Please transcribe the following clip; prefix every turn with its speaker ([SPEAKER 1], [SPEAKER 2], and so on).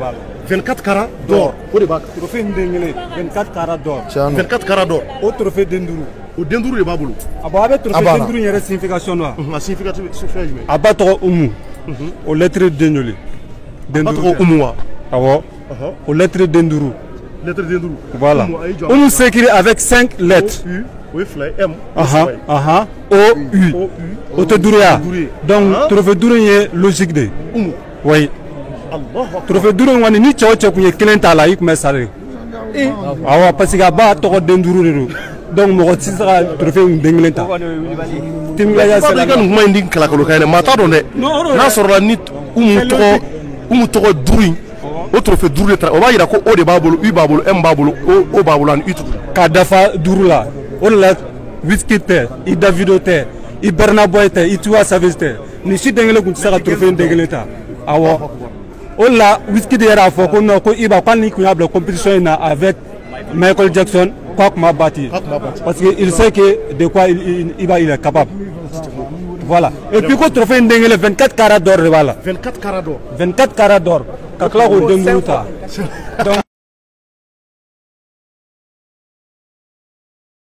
[SPEAKER 1] 24 carats d'or.
[SPEAKER 2] Trophée Ndengele, 24 carats d'or.
[SPEAKER 1] 24 carats d'or.
[SPEAKER 2] Au trophée Dendourou.
[SPEAKER 1] Au Dendourou de Baboulou.
[SPEAKER 2] Avec trophée Dendourou, il y a une signification noire.
[SPEAKER 1] La signification, c'est fait.
[SPEAKER 2] Abattre Oumou. Aux lettres Dendourou.
[SPEAKER 1] Abattre Oumoua.
[SPEAKER 2] Aux lettres Dendourou.
[SPEAKER 1] Lettre Dendourou.
[SPEAKER 2] Voilà. Oumou s'écrit avec 5 lettres.
[SPEAKER 1] Oui, M.
[SPEAKER 2] O-U. Otodouria. Donc, trophée Dourou est logique de. Oui. Trophée Dourou, on est ni tchao tchao qui est client là, il me sale. Parce qu'il y a pas trop d'Endourou. Donc, mon titre sera trophée Ndengele.
[SPEAKER 1] Timgaya, c'est la gamme minding que la colocale. Matadone. Non, sur la nit, ou trop Douri. Au trophée Douri, on va y aller au de Babolo, U Babolo, M Babolo, O Babolan, U.
[SPEAKER 2] Kadafa Dourula. On l'a whisky terre, il Davido terre, il Bernabo terre, il Tua Savage terre. Ni si Ndengele qu'on sera trophée Ndengele. Awa. On l'a whisky de la fois qu'on a pas de compétition avec Michael Jackson, quoi que m'a bâti. Parce qu'il sait que de quoi il est capable. Voilà. Et puis qu'on trophée Ndengele 24 carats d'or. Voilà.
[SPEAKER 1] 24 carats d'or.
[SPEAKER 2] 24 carats d'or. Kakla au Dendourou. Donc